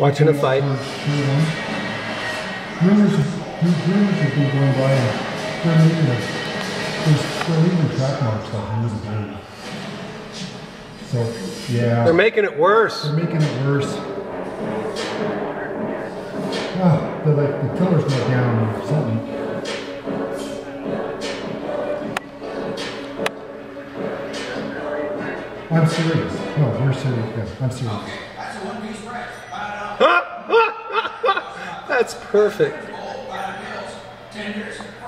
Watching a fight. Rumors have been going by and they're leaving track marks on the blade. So, yeah. They're making it worse. They're making it worse. Oh, they're like the tiller's not down or something. I'm serious. No, we're serious. Yeah, I'm serious. That's a one-piece price. That's perfect. 10 years.